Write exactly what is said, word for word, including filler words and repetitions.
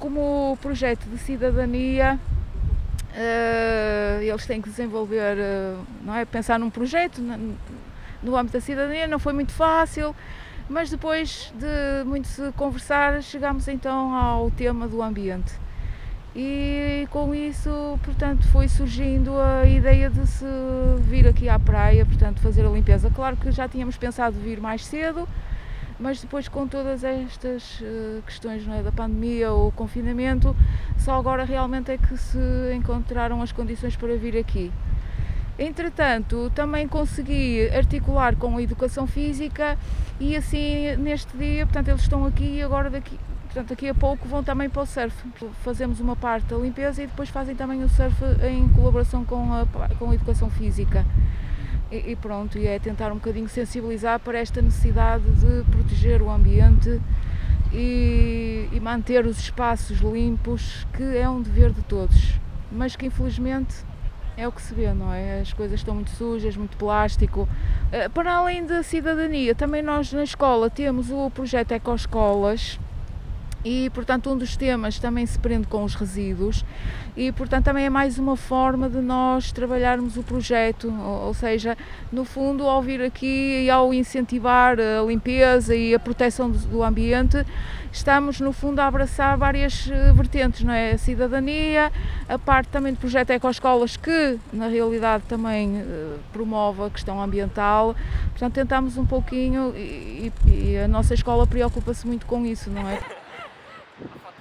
como projeto de cidadania, uh, eles têm que desenvolver, uh, não é? Pensar num projeto no, no âmbito da cidadania, não foi muito fácil, mas depois de muito se conversar, chegámos então ao tema do ambiente. E com isso, portanto, foi surgindo a ideia de se vir aqui à praia, portanto, fazer a limpeza. Claro que já tínhamos pensado vir mais cedo, mas depois com todas estas uh, questões, não é, da pandemia ou confinamento, só agora realmente é que se encontraram as condições para vir aqui. Entretanto, também consegui articular com a educação física e assim neste dia, portanto, eles estão aqui e agora daqui, portanto, daqui a pouco vão também para o surf. Fazemos uma parte da limpeza e depois fazem também o surf em colaboração com a, com a educação física. E, e pronto, e é tentar um bocadinho sensibilizar para esta necessidade de proteger o ambiente e, e manter os espaços limpos, que é um dever de todos, mas que infelizmente é o que se vê, não é? As coisas estão muito sujas, muito plástico. Para além da cidadania, também nós na escola temos o projeto Ecoescolas e, portanto, um dos temas também se prende com os resíduos e, portanto, também é mais uma forma de nós trabalharmos o projeto, ou seja, no fundo, ao vir aqui e ao incentivar a limpeza e a proteção do ambiente, estamos, no fundo, a abraçar várias vertentes, não é? A cidadania, a parte também do projeto Ecoescolas, que, na realidade, também promove a questão ambiental. Portanto, tentamos um pouquinho e, e a nossa escola preocupa-se muito com isso, não é?